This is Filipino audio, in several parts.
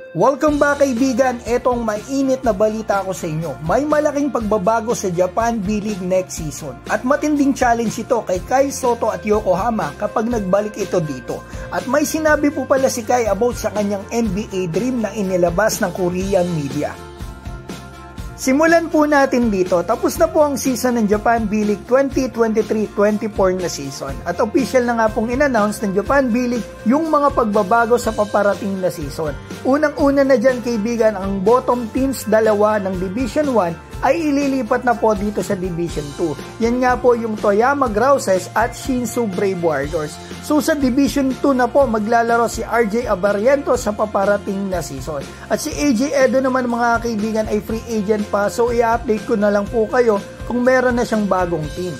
Welcome back kaibigan, etong mainit na balita ko sa inyo. May malaking pagbabago sa Japan B-League next season at matinding challenge ito kay Kai Sotto at Yokohama kapag nagbalik ito dito. At may sinabi po pala si Kai about sa kanyang NBA dream na inilabas ng Korean media. Simulan po natin dito. Tapos na po ang season ng Japan B-League 2023-24 na season. At official na nga pong in-announce ng Japan B-League yung mga pagbabago sa paparating na season. Unang-una na dyan kaibigan, ang bottom teams dalawa ng Division 1 ay ililipat na po dito sa Division 2. Yan nga po yung Toyama Grouses at Shinsu Brave Warriors. So sa Division 2 na po maglalaro si RJ Abariento sa paparating na season. At si AJ Edo naman mga kaibigan ay free agent pa. So i-update ko na lang po kayo kung meron na siyang bagong team.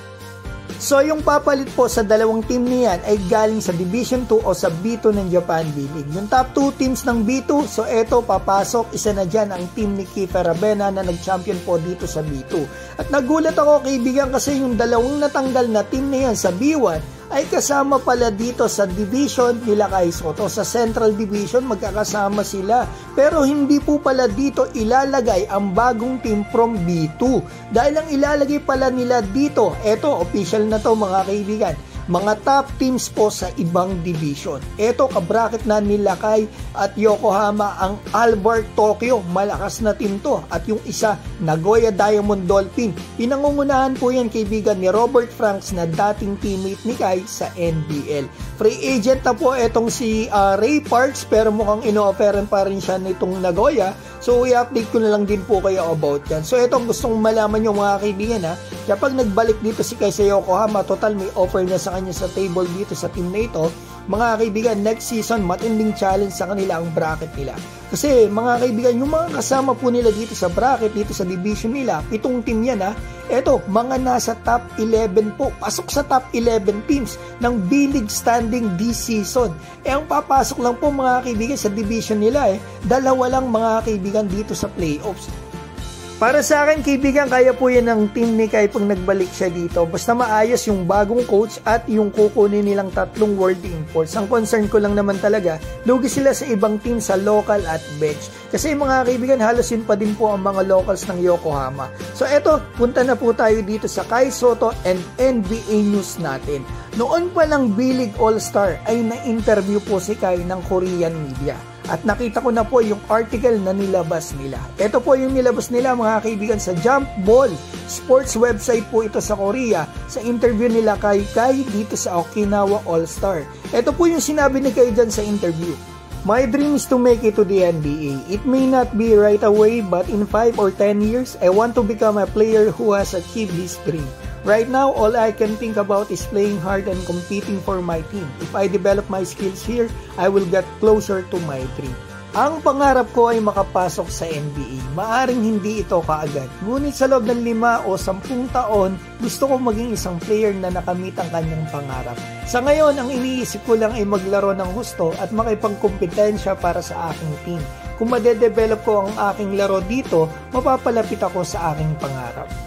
So yung papalit po sa dalawang team niyan ay galing sa Division 2 o sa B2 ng Japan B-League. Yung top 2 teams ng B2, so eto papasok, isa na dyan ang team ni Kiefer Ravena na nag-champion po dito sa B2. At nagulat ako kaibigan kasi yung dalawang natanggal na team na yan sa B1 ay kasama pala dito sa division nila Kai Sotto. Sa Central Division magkakasama sila. Pero hindi po pala dito ilalagay ang bagong team from B2. Dahil ang ilalagay pala nila dito, eto official na to mga kaibigan, mga top teams po sa ibang division. Eto kabracket na nila Kai at Yokohama ang Albert Tokyo. Malakas na team to. At yung isa, Nagoya Diamond Dolphin. Pinangungunahan po yan kaibigan ni Robert Franks na dating teammate ni Kai sa NBL. Free agent na po etong si Ray Parks pero mukhang ino-offeran pa rin siya nitong Nagoya. So i-update ko na lang din po kayo about yan. So ito ang gustong malaman nyo mga kaibigan ha. Kapag nagbalik dito si Kai sa Yokohama, total may offer na sa kanya sa table dito sa team na ito. Mga kaibigan, next season matinding challenge sa kanila ang bracket nila. Kasi mga kaibigan, yung mga kasama po nila dito sa bracket, dito sa division nila, itong team yan ha, eto, mga nasa top 11 po, pasok sa top 11 teams ng B-League standing this season. Ang papasok lang po mga kaibigan sa division nila dalawa lang mga kaibigan dito sa playoffs. Para sa akin kaibigan, kaya po yan ng team ni Kai pag nagbalik siya dito. Basta maayos yung bagong coach at yung kukunin nilang tatlong world imports. Ang concern ko lang naman talaga, lugi sila sa ibang team sa local at bench. Kasi mga kaibigan, halos yun pa din po ang mga locals ng Yokohama. So eto, punta na po tayo dito sa Kai Sotto and NBA news natin. Noon pa lang B-League All-Star ay na-interview po si Kai ng Korean media. At nakita ko na po yung article na nilabas nila. Ito po yung nilabas nila mga kaibigan sa Jump Ball Sports website po ito sa Korea. Sa interview nila kay Kai dito sa Okinawa All-Star. Ito po yung sinabi ni Kai dyan sa interview. My dream is to make it to the NBA. It may not be right away but in 5 or 10 years, I want to become a player who has achieved this dream. Right now, all I can think about is playing hard and competing for my team. If I develop my skills here, I will get closer to my dream. Ang pangarap ko ay makapasok sa NBA. Maaring hindi ito kaagad. Ngunit sa loob ng 5 o 10 taon, gusto ko maging isang player na nakamit ang kanyang pangarap. Sa ngayon, ang iniisip ko lang ay maglaro ng husto at makipagkompetensya para sa aking team. Kung madedevelop ko ang aking laro dito, mapapalapit ako sa aking pangarap.